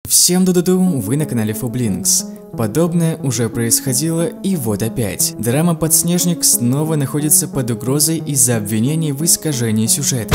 Всем ду-ду-ду, вы на канале Фублинкс. Подобное уже происходило, и вот опять. Драма «Подснежник» снова находится под угрозой из-за обвинений в искажении сюжета.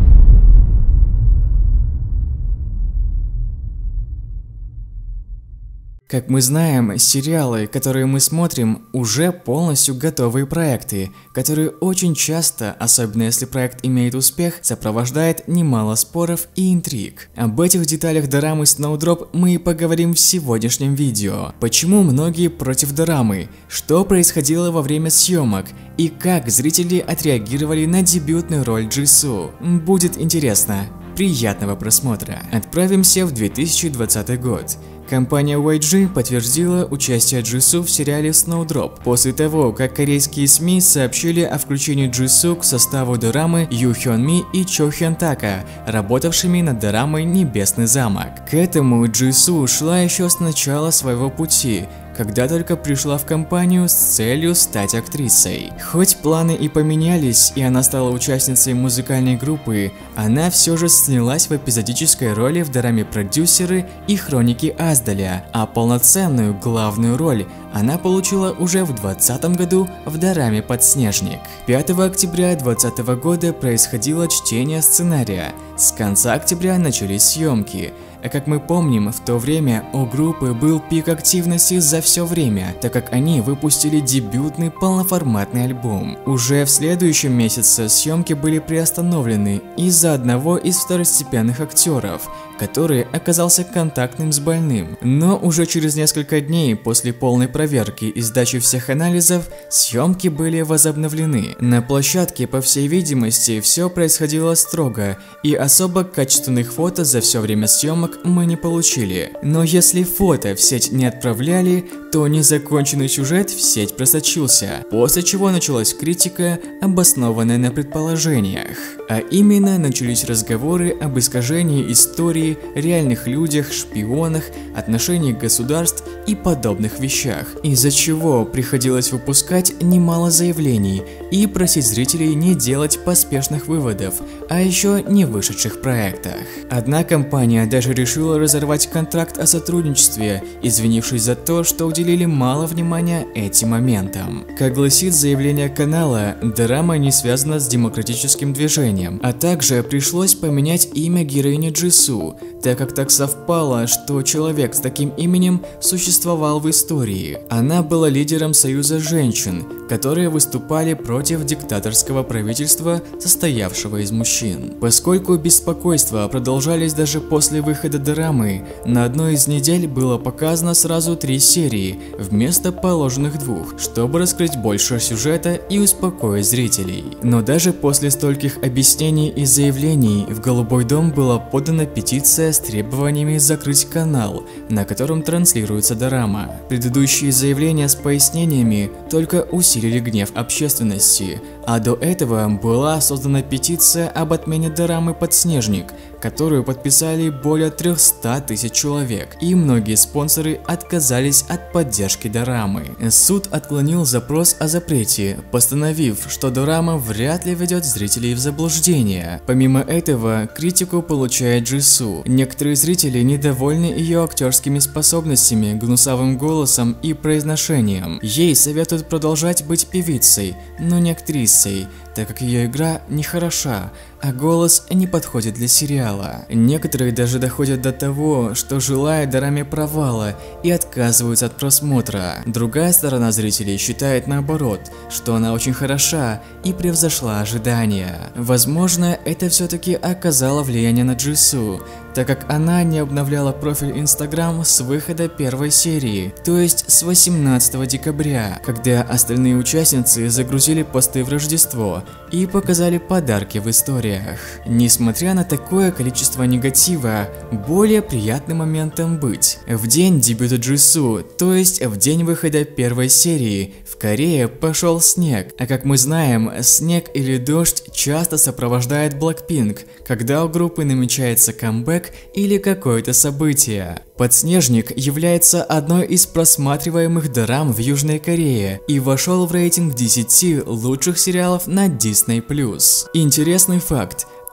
Как мы знаем, сериалы, которые мы смотрим, уже полностью готовые проекты, которые очень часто, особенно если проект имеет успех, сопровождает немало споров и интриг. Об этих деталях дорамы Snowdrop мы и поговорим в сегодняшнем видео. Почему многие против дорамы, что происходило во время съемок и как зрители отреагировали на дебютную роль Джису. Будет интересно. Приятного просмотра. Отправимся в 2020 год. Компания YG подтвердила участие Джису в сериале Snowdrop после того, как корейские СМИ сообщили о включении Джису к составу дорамы Ю Хён Ми и Чо Хён Така, работавшими над дорамой «Небесный замок». К этому Джису шла еще с начала своего пути, когда только пришла в компанию с целью стать актрисой. Хоть планы и поменялись, и она стала участницей музыкальной группы, она все же снялась в эпизодической роли в дораме «Продюсеры» и «Хроники Аздаля», а полноценную главную роль она получила уже в 2020 году в дораме «Подснежник». 5 октября 2020 года происходило чтение сценария, с конца октября начались съемки. А как мы помним, в то время у группы был пик активности за все время, так как они выпустили дебютный полноформатный альбом. Уже в следующем месяце съемки были приостановлены из-за одного из второстепенных актеров, который оказался контактным с больным. Но уже через несколько дней после полной проверки и сдачи всех анализов, съемки были возобновлены. На площадке, по всей видимости, все происходило строго, и особо качественных фото за все время съемок мы не получили. Но если фото в сеть не отправляли, то незаконченный сюжет в сеть просочился, после чего началась критика, обоснованная на предположениях. А именно начались разговоры об искажении истории, реальных людях, шпионах, отношениях государств и подобных вещах, из-за чего приходилось выпускать немало заявлений и просить зрителей не делать поспешных выводов о еще не вышедших проектах. Одна компания даже решила разорвать контракт о сотрудничестве, извинившись за то, что уделили мало внимания этим моментам. Как гласит заявление канала, дорама не связана с демократическим движением, а также пришлось поменять имя героини Джису, так как так совпало, что человек с таким именем существовал в истории. Она была лидером Союза женщин, которые выступали против диктаторского правительства, состоявшего из мужчин. Поскольку беспокойства продолжались даже после выхода дорамы, на одной из недель было показано сразу 3 серии, вместо положенных 2, чтобы раскрыть больше сюжета и успокоить зрителей. Но даже после стольких объяснений и заявлений, в Голубой дом была подана петиция с требованиями закрыть канал, на котором транслируется дорама. Предыдущие заявления с пояснениями только усилили гнев общественности, а до этого была создана петиция об отмене дорамы «Подснежник», которую подписали более 300 тысяч человек, и многие спонсоры отказались от поддержки дорамы. Суд отклонил запрос о запрете, постановив, что дорама вряд ли ведет зрителей в заблуждение. Помимо этого, критику получает Джису. Некоторые зрители недовольны ее актерскими способностями, гнусавым голосом и произношением. Ей советуют продолжать быть певицей, но не актрисой, так как ее игра не хороша, а голос не подходит для сериала. Некоторые даже доходят до того, что желают дораме провала и отказываются от просмотра. Другая сторона зрителей считает наоборот, что она очень хороша и превзошла ожидания. Возможно, это все-таки оказало влияние на Джису, так как она не обновляла профиль Instagram с выхода первой серии, то есть с 18 декабря, когда остальные участницы загрузили посты в Рождество и показали подарки в историях. Несмотря на такое количество негатива, более приятным моментом быть. В день дебюта Джису, то есть в день выхода первой серии, в Корее пошел снег, а как мы знаем, снег или дождь часто сопровождает Blackpink, когда у группы намечается камбэк или какое-то событие. «Подснежник» является одной из просматриваемых дорам в Южной Корее и вошел в рейтинг 10 лучших сериалов на Disney+. Интересный факт.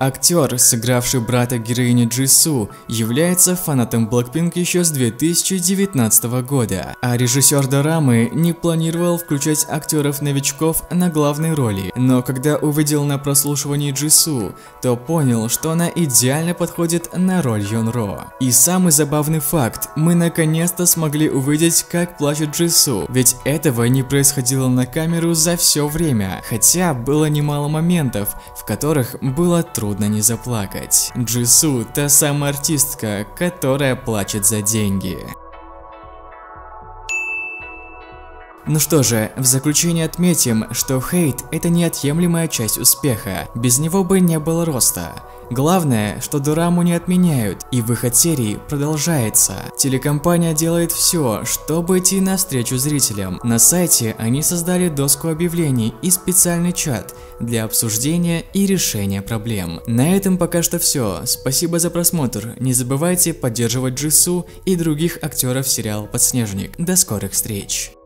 Актер, сыгравший брата героини Джису, является фанатом Blackpink еще с 2019 года, а режиссер дорамы не планировал включать актеров-новичков на главной роли, но когда увидел на прослушивании Джису, то понял, что она идеально подходит на роль Йонро. И самый забавный факт, мы наконец-то смогли увидеть, как плачет Джису, ведь этого не происходило на камеру за все время, хотя было немало моментов, в которых было трудно не заплакать. Джису – та самая артистка, которая плачет за деньги. Ну что же, в заключение отметим, что хейт – это неотъемлемая часть успеха, без него бы не было роста. Главное, что дораму не отменяют, и выход серии продолжается. Телекомпания делает все, чтобы идти навстречу зрителям. На сайте они создали доску объявлений и специальный чат для обсуждения и решения проблем. На этом пока что все. Спасибо за просмотр. Не забывайте поддерживать Джису и других актеров сериала «Подснежник». До скорых встреч!